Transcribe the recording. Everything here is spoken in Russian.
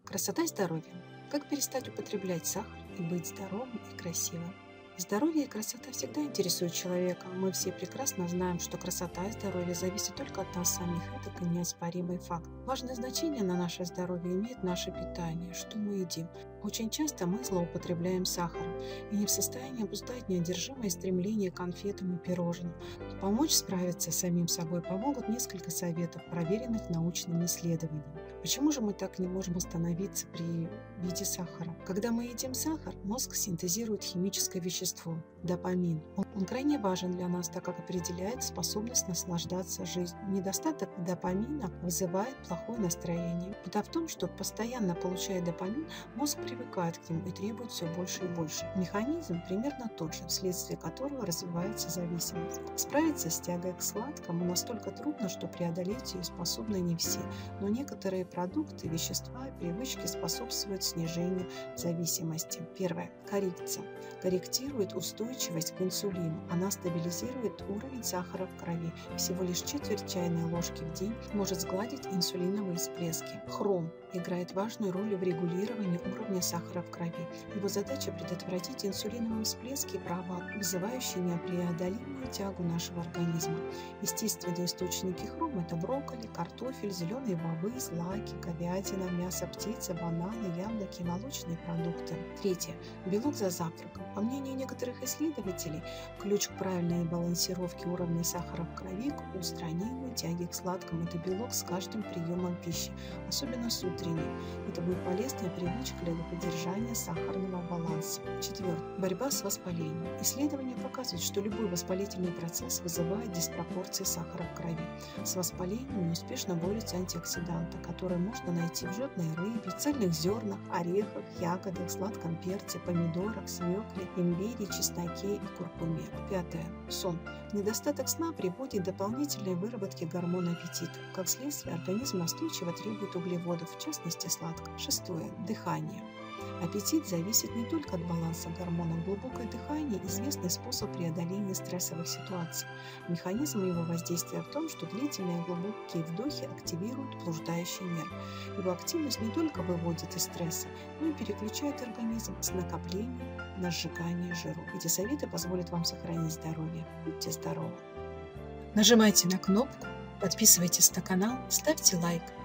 Красота и здоровье. Как перестать употреблять сахар и быть здоровым и красивым? Здоровье и красота всегда интересуют человека. Мы все прекрасно знаем, что красота и здоровье зависят только от нас самих. Это неоспоримый факт. Важное значение на наше здоровье имеет наше питание, что мы едим. Очень часто мы злоупотребляем сахаром и не в состоянии обуздать неодержимое стремление к конфетам и пирожным. Помочь справиться с самим собой помогут несколько советов, проверенных научными исследованиями. Почему же мы так не можем остановиться при виде сахара? Когда мы едим сахар, мозг синтезирует химическое вещество – допамин. Он крайне важен для нас, так как определяет способность наслаждаться жизнью. Недостаток допамина вызывает плохое настроение. Беда в том, что постоянно получая допамин, мозг привыкает к нему и требует все больше и больше. Механизм примерно тот же, вследствие которого развивается зависимость. Справиться с тягой к сладкому настолько трудно, что преодолеть ее способны не все, но некоторые продукты, вещества и привычки способствуют снижению зависимости. Первое. Коррекция. Корректирует устойчивость к инсулину. Она стабилизирует уровень сахара в крови. Всего лишь четверть чайной ложки в день может сгладить инсулиновые всплески. Хром играет важную роль в регулировании уровня сахара в крови. Его задача предотвратить инсулиновые всплески и провал, вызывающие непреодолимую тягу нашего организма. Естественные источники хрома – это брокколи, картофель, зеленые бобы, злаки, говядина, мясо птицы, бананы, яблоки, молочные продукты. Третье. Белок за завтраком. По мнению некоторых исследователей, ключ к правильной балансировке уровня сахара в крови к устранению тяги к сладкому – это белок с каждым приемом пищи, особенно с утренней. Это будет полезная привычка для поддержания сахарного баланса. Четвертое. Борьба с воспалением. Исследования показывают, что любой воспалительный процесс вызывает диспропорции сахара в крови. С воспалением успешно борются антиоксиданты, которые можно найти в жирной рыбе, цельных зернах, орехах, ягодах, сладком перце, помидорах, свекле, имбире, чесноке и куркуме. Пятое. Сон. Недостаток сна приводит к дополнительной выработке гормона аппетита. Как следствие, организм настойчиво требует углеводов, в частности сладкого. Шестое. Дыхание. Аппетит зависит не только от баланса гормонов. Глубокое дыхание – известный способ преодоления стрессовых ситуаций. Механизм его воздействия в том, что длительные глубокие вдохи активируют блуждающий нерв. Его активность не только выводит из стресса, но и переключает организм с накопления на сжигание жиров. Эти советы позволят вам сохранить здоровье. Будьте здоровы! Нажимайте на кнопку, подписывайтесь на канал, ставьте лайк.